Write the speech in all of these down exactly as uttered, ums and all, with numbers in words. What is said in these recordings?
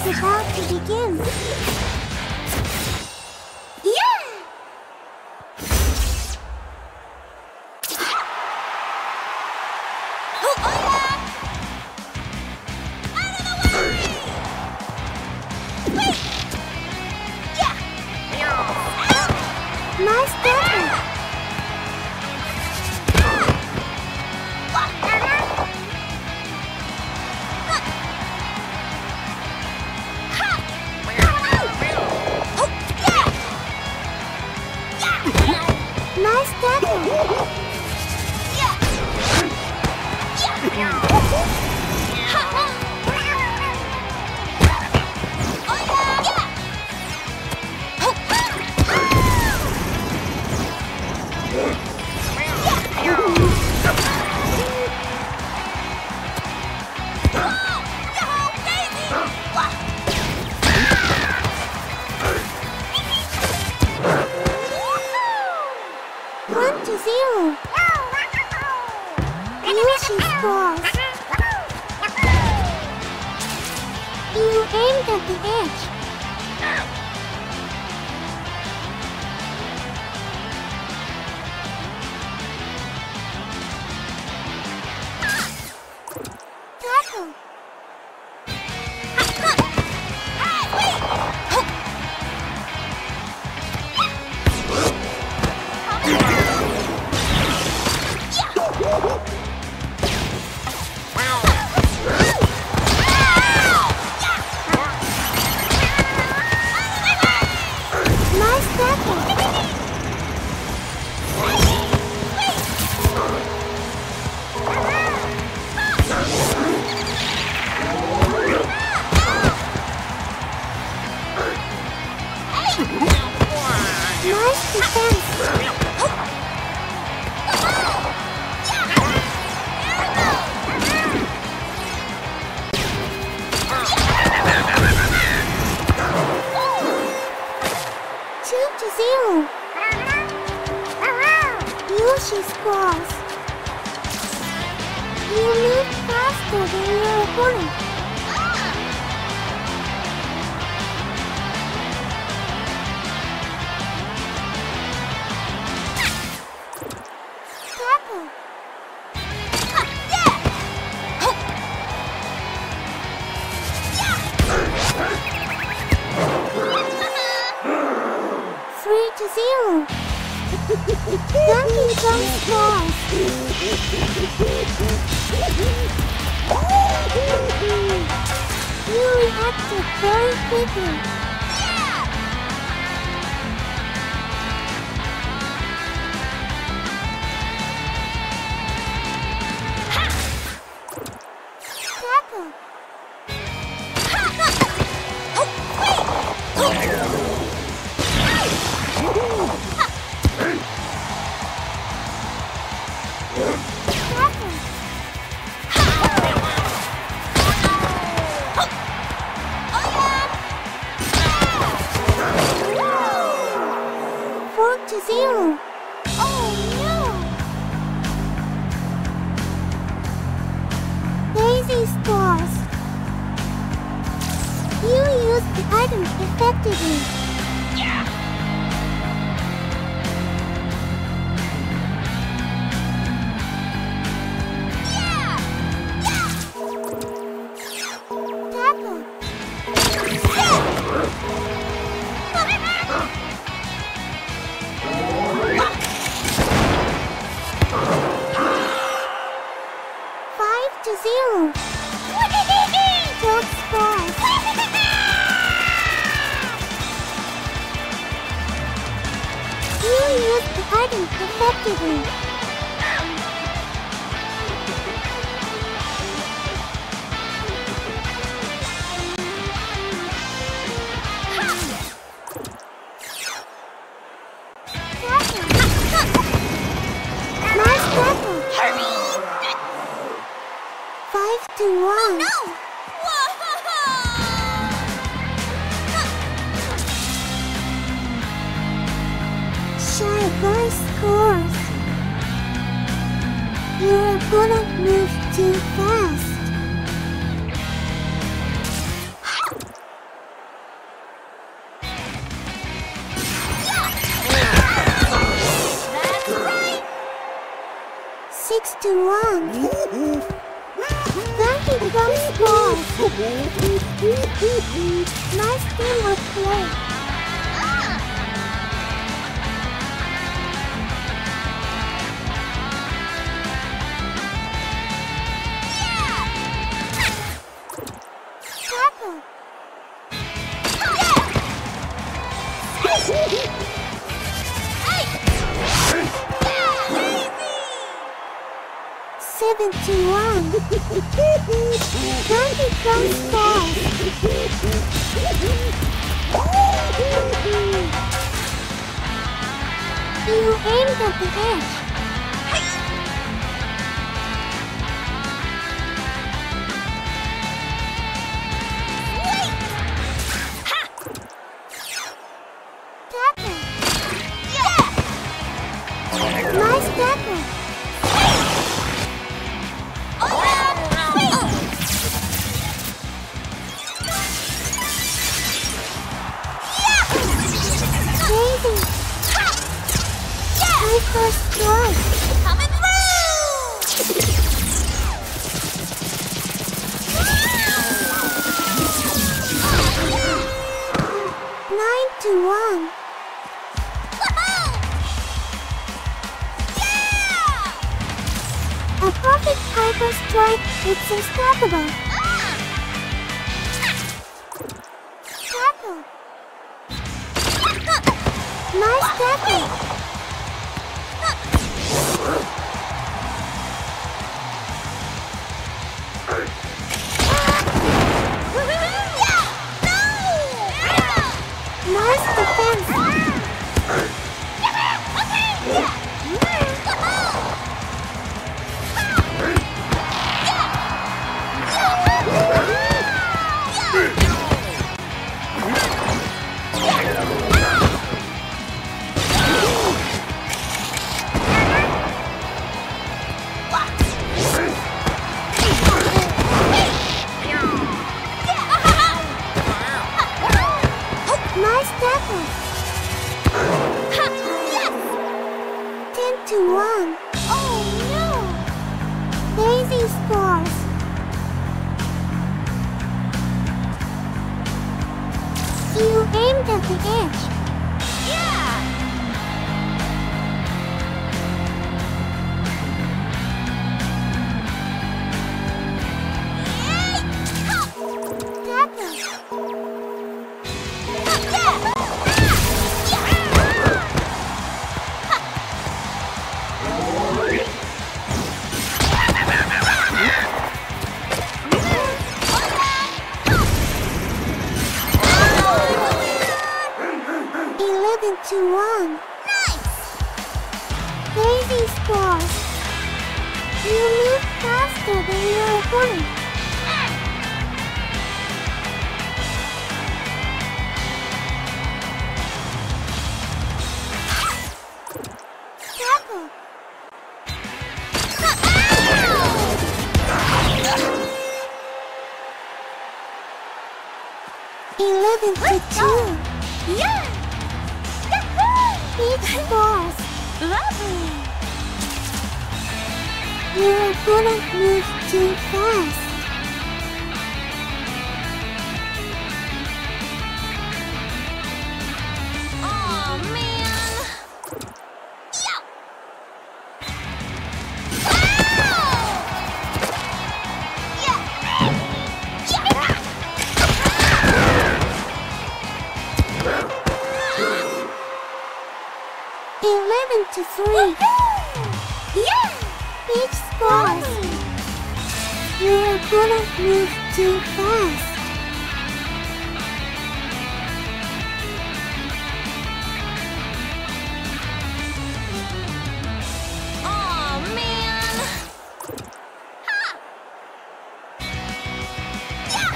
is about to begin. Yeah! Nice tackle! Nice tackle! One to zero. Yoshi scores. You aimed at the edge. Tackle. Nice tackle. Nice defense. Two to zero. Yoshi scores. You moved faster than your opponent. Tackle. Three to zero. Donkey Kong scores. You reacted very quickly. Tackle. Four to zero. Oh no! Daisy scores. You used the item effectively. Tackle. Five to zero. Toad scores. You used the item effectively. Nice tackle. Five to one. No! Shy Guy scores. Your opponent moved too fast. Six to one. Donkey Kong scores. Nice teamwork play. Tackle. Seven to one. Donkey Kong scores. You aimed at the edge. Tackle. Nice tackle. My first strike. Coming through! Nine to one. Yeah! A perfect hyper strike. It's unstoppable. Tackle. Nice tackle. Nice defense. Nice tackle. Ten to one. Oh no! Daisy scores. You aimed at the edge. Yeah! Tackle. Eleven to one. Nice! Daisy scores. You move faster than your opponent. Tackle. Eleven to two. Yeah! Each scores. Lovely! Your opponent moves too fast. Oh man! Yeah! Yeah! Eleven to three. Yeah! Each scores. Your opponent moves too fast. Oh man! Ha! Yeah!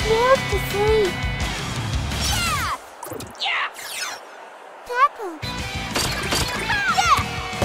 twelve to three. Yeah! Yeah! Tackle. Yeah!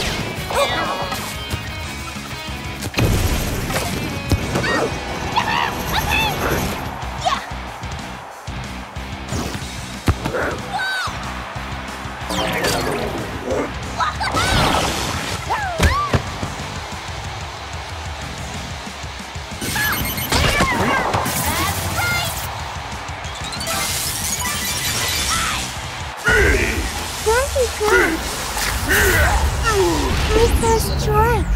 Donkey Kong. Mister Strike.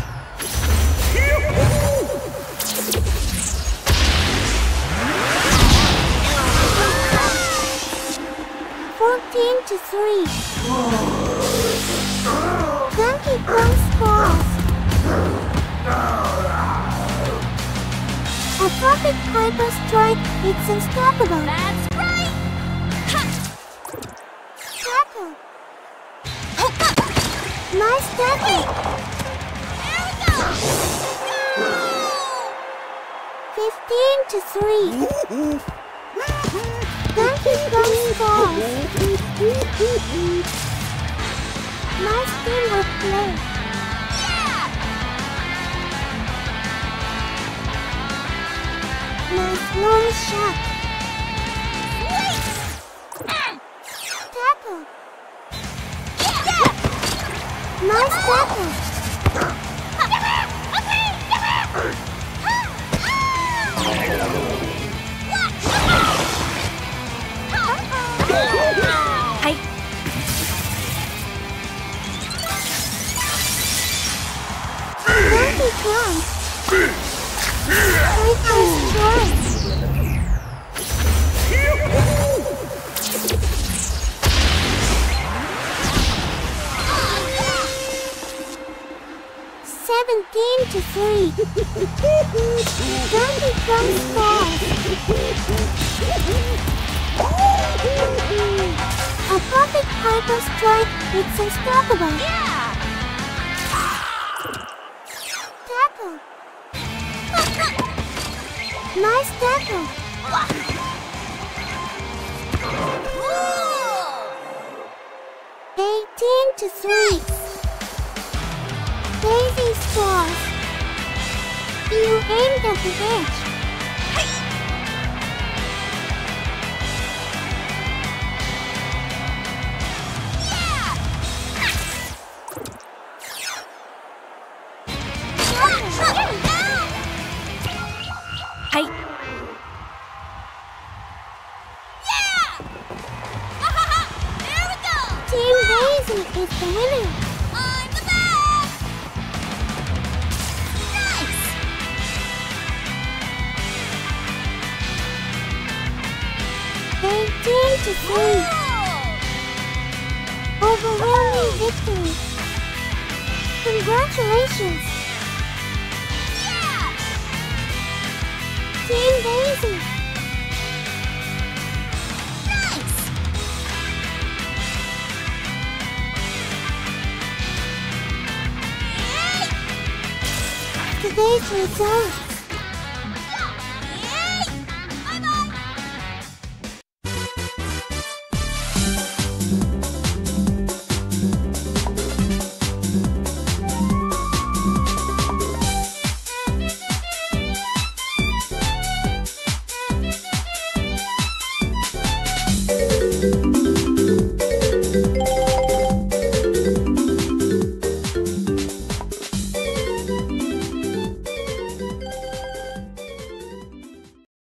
Fourteen to three. Donkey Kong falls. A perfect hyper strike. It's unstoppable. That's right! Tackle. Nice tackle. There we go! Fifteen to three. Donkey Kong falls. Nice teamwork play. Yeah! Nice long shot. Wait! Tackle. Yeah! Nice tackle. Hi. Donkey Kong. Hyper strike. Seventeen to three. Donkey Kong falls. A perfect hyper strike. It's unstoppable. Yeah! Tackle. Nice tackle. Eighteen to three. Daisy scores. You aimed at the edge. Hi. Yeah! There we go! Team Daisy is the winner. I'm the best! Nice! Eighteen to three. Whoa! Overwhelming victory. Congratulations. Yeah! Team Daisy. Nice! Yay! Today's result.